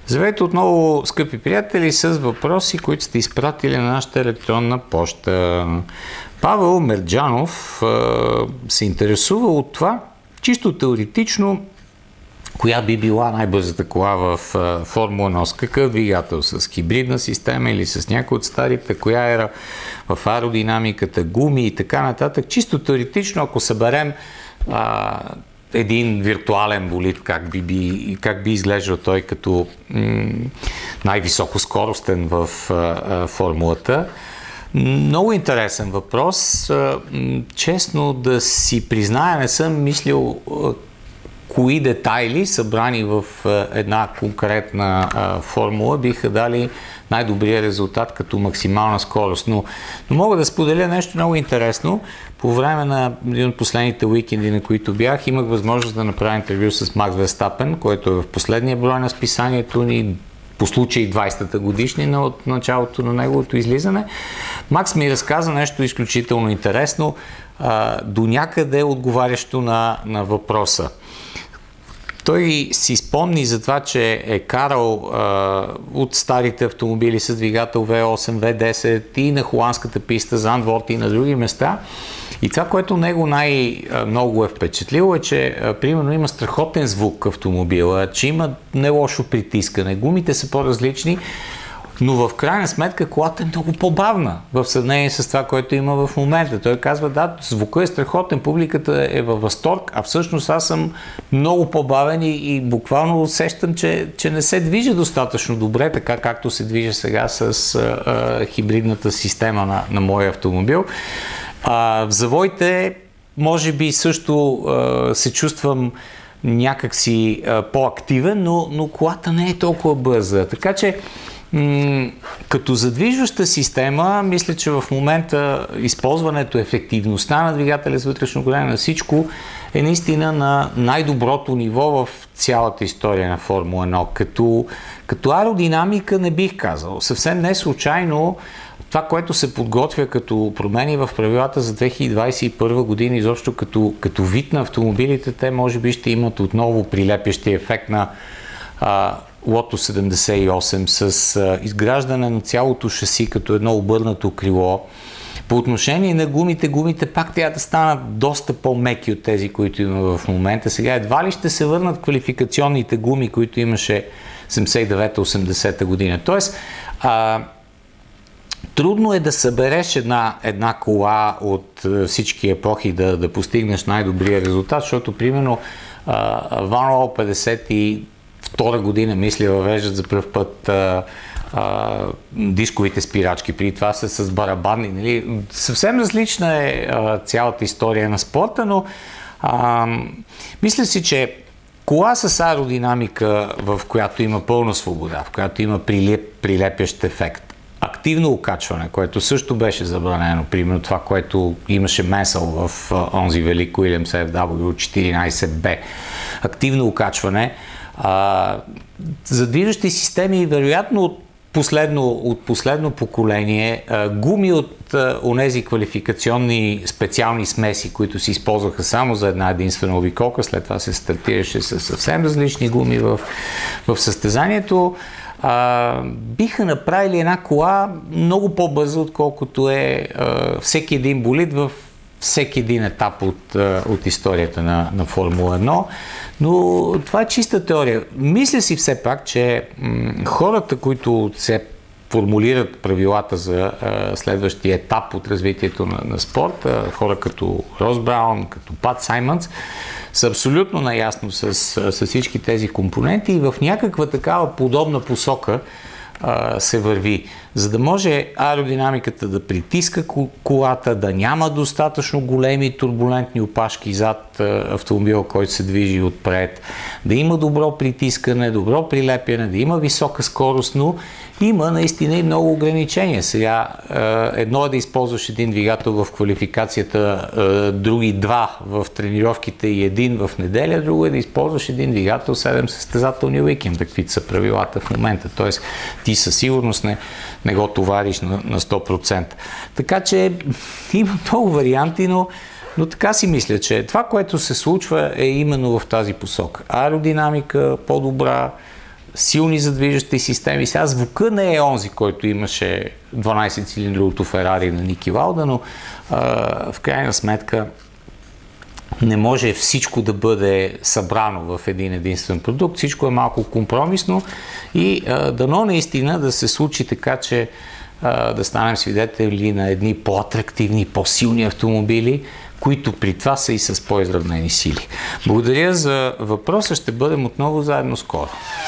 Здравейте отново, скъпи приятели, с въпроси, които сте изпратили на нашата електронна поща. Павел Мерджанов се интересува от това, чисто теоретично, коя би била най-бързата кола в Формула 1, с какъв двигател, с хибридна система или с някои от старите, коя ера в аеродинамиката, гуми и така нататък. Чисто теоретично, ако съберем един виртуален болид, как би изглеждал той като най-високо скоростен в формулата. Много интересен въпрос. Честно да си призная, не съм мислил кои детайли, събрани в една конкретна формула, биха дали най-добрия резултат като максимална скорост. Но мога да споделя нещо много интересно. По време на един от последните уикенди, на които бях, имах възможност да направя интервю с Макс Верстапен, който е в последния брой на списанието ни, по случай 20-та годишнина от началото на неговото излизане. Макс ми разказа нещо изключително интересно, до някъде отговарящо на въпроса. Той си спомни за това, че е карал от старите автомобили с двигател V8, V10 и на холандската писта, Зандворт и на други места. И това, което него най-много е впечатлило, е, че примерно има страхотен звук автомобила, че има не лошо притискане, гумите са по-различни, но в крайна сметка колата е много по-бавна в сравнение с това, което има в момента. Той казва, да, звукът е страхотен, публиката е във възторг, а всъщност аз съм много по-бавен и буквално усещам, че не се движа достатъчно добре, така както се движа сега с хибридната система на моя автомобил. В завоите може би също се чувствам някакси по-активен, но колата не е толкова бърза. Така че като задвижваща система, мисля, че в момента използването, ефективността на двигателя с вътрешно горене на всичко е наистина на най-доброто ниво в цялата история на Формула 1. Като аеродинамика не бих казал. Съвсем не случайно това, което се подготвя като промени в правилата за 2021 година, изобщо като вид на автомобилите, те може би ще имат отново прилепящия ефект на Лото 78 с изграждане на цялото шаси като едно обърнато крило. По отношение на гумите пак трябва да станат доста по-меки от тези, които има в момента. Сега едва ли ще се върнат квалификационните гуми, които имаше 79-80 година. Тоест, трудно е да събереш една кола от всички епохи да постигнеш най-добрия резултат, защото примерно Ван 52 година, мисля, въвеждат за пръв път дисковите спирачки. При това са с барабани. Нали? Съвсем различна е цялата история на спорта, но мисля си, че кола с аеродинамика, в която има пълна свобода, в която има прилепящ ефект, активно окачване, което също беше забранено, примерно това, което имаше Месъл в онзи велик Уилямс FW14B. Активно окачване, задвижващи системи, вероятно от последно поколение, гуми от онези квалификационни специални смеси, които се използваха само за една единствена обиколка, след това се стартираше с съвсем различни гуми в състезанието, биха направили една кола много по-бърза, отколкото е всеки един болид в всеки един етап от историята на Формула 1. Но това е чиста теория. Мисля си все пак, че хората, които се формулират правилата за следващия етап от развитието на спорта, хора като Рос Браун, като Пат Саймънс, са абсолютно наясно с всички тези компоненти и в някаква такава подобна посока се върви, за да може аеродинамиката да притиска колата, да няма достатъчно големи турбулентни опашки зад автомобила, който се движи отпред, да има добро притискане, добро прилепяне, да има висока скорост, но има наистина и много ограничения. Сега едно е да използваш един двигател в квалификацията, други два в тренировките и един в неделя, друго е да използваш един двигател 7 състезателни уикенд, каквито са правилата в момента. Тоест ти със сигурност не го товариш на 100%. Така че има много варианти, но така си мисля, че това, което се случва, е именно в тази посока. Аеродинамика по-добра, силни задвижващи системи. Сега звука не е онзи, който имаше 12-цилиндровото Ферари на Ники Лауда, но в крайна сметка не може всичко да бъде събрано в един единствен продукт. Всичко е малко компромисно и дано наистина да се случи така, че да станем свидетели на едни по-атрактивни, по-силни автомобили, които при това са и с по-изравнени сили. Благодаря за въпроса. Ще бъдем отново заедно скоро.